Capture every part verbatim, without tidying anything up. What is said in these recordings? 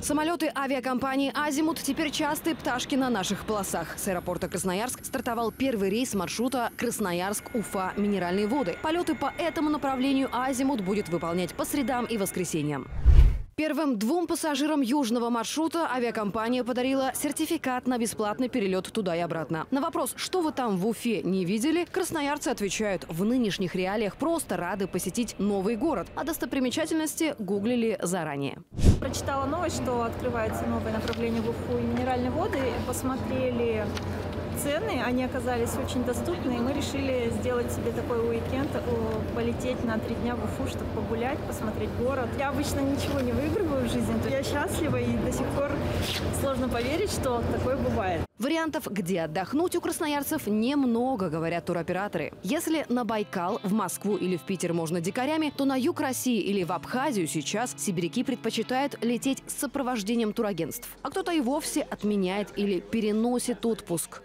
Самолеты авиакомпании «Азимут» теперь частые пташки на наших полосах. С аэропорта Красноярск стартовал первый рейс маршрута Красноярск-Уфа «Минеральные воды». Полеты по этому направлению «Азимут» будет выполнять по средам и воскресеньям. Первым двум пассажирам южного маршрута авиакомпания подарила сертификат на бесплатный перелет туда и обратно. На вопрос, что вы там в Уфе не видели, красноярцы отвечают: в нынешних реалиях просто рады посетить новый город, а достопримечательности гуглили заранее. Прочитала новость, что открывается новое направление в Уфу и минеральные воды. Посмотрели цены, они оказались очень доступны, и мы решили сделать себе такой уикенд, полететь на три дня в Уфу, чтобы погулять, посмотреть город. Я обычно ничего не выигрываю в жизни, я счастлива, и до сих пор сложно поверить, что такое бывает. Вариантов, где отдохнуть, у красноярцев немного, говорят туроператоры. Если на Байкал, в Москву или в Питер можно дикарями, то на юг России или в Абхазию сейчас сибиряки предпочитают лететь с сопровождением турагентств. А кто-то и вовсе отменяет или переносит отпуск.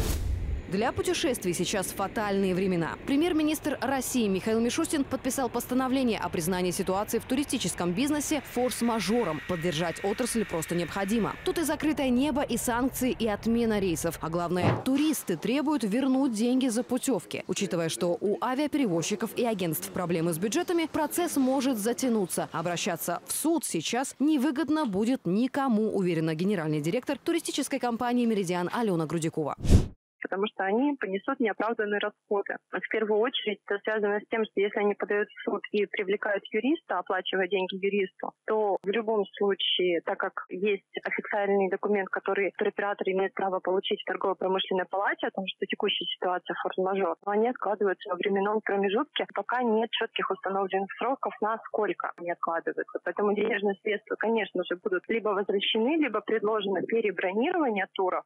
Для путешествий сейчас фатальные времена. Премьер-министр России Михаил Мишустин подписал постановление о признании ситуации в туристическом бизнесе форс-мажором. Поддержать отрасль просто необходимо. Тут и закрытое небо, и санкции, и отмена рейсов. А главное, туристы требуют вернуть деньги за путевки. Учитывая, что у авиаперевозчиков и агентств проблемы с бюджетами, процесс может затянуться. Обращаться в суд сейчас невыгодно будет никому, уверена генеральный директор туристической компании «Меридиан» Алена Грудякова. Потому что они понесут неоправданные расходы. В первую очередь это связано с тем, что если они подают в суд и привлекают юриста, оплачивая деньги юристу, то в любом случае, так как есть официальный документ, который туроператор имеет право получить в торгово-промышленной палате о том, что текущая ситуация форс-мажор, они откладываются во временном промежутке, пока нет четких установленных сроков, на сколько они откладываются. Поэтому денежные средства, конечно же, будут либо возвращены, либо предложено перебронирование туров.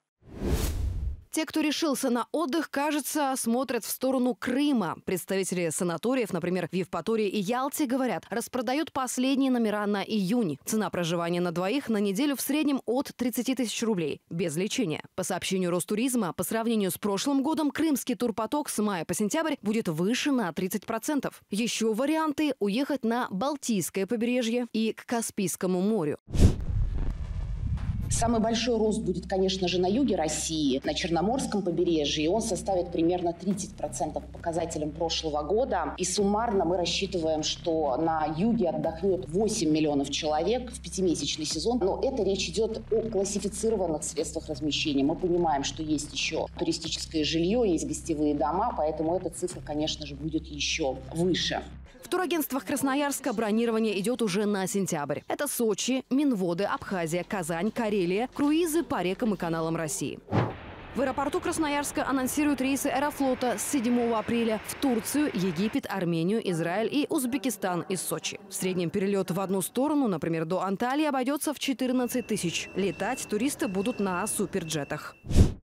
Те, кто решился на отдых, кажется, смотрят в сторону Крыма. Представители санаториев, например, в Евпатории и Ялте, говорят, распродают последние номера на июнь. Цена проживания на двоих на неделю в среднем от тридцати тысяч рублей. Без лечения. По сообщению Ростуризма, по сравнению с прошлым годом, крымский турпоток с мая по сентябрь будет выше на тридцать процентов. Еще варианты – уехать на Балтийское побережье и к Каспийскому морю. Самый большой рост будет, конечно же, на юге России, на Черноморском побережье. Он составит примерно тридцать процентов по показателям прошлого года. И суммарно мы рассчитываем, что на юге отдохнет восемь миллионов человек в пятимесячный сезон. Но это речь идет о классифицированных средствах размещения. Мы понимаем, что есть еще туристическое жилье, есть гостевые дома, поэтому эта цифра, конечно же, будет еще выше. В турагентствах Красноярска бронирование идет уже на сентябрь. Это Сочи, Минводы, Абхазия, Казань, Карелия, круизы по рекам и каналам России. В аэропорту Красноярска анонсируют рейсы Аэрофлота с седьмого апреля в Турцию, Египет, Армению, Израиль и Узбекистан из Сочи. В среднем перелет в одну сторону, например, до Анталии, обойдется в четырнадцать тысяч. Летать туристы будут на суперджетах.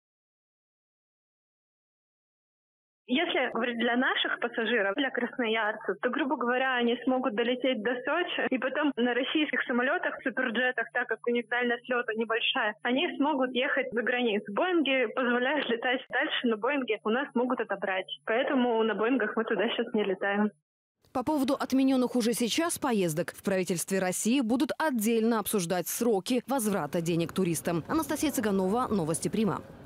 Если говорить для наших пассажиров, для красноярцев, то, грубо говоря, они смогут долететь до Сочи, и потом на российских самолетах, суперджетах, так как у них дальность лета небольшая, они смогут ехать за границу. Боинги позволяют летать дальше, но Боинги у нас могут отобрать. Поэтому на Боингах мы туда сейчас не летаем. По поводу отмененных уже сейчас поездок в правительстве России будут отдельно обсуждать сроки возврата денег туристам. Анастасия Цыганова, Новости Прима.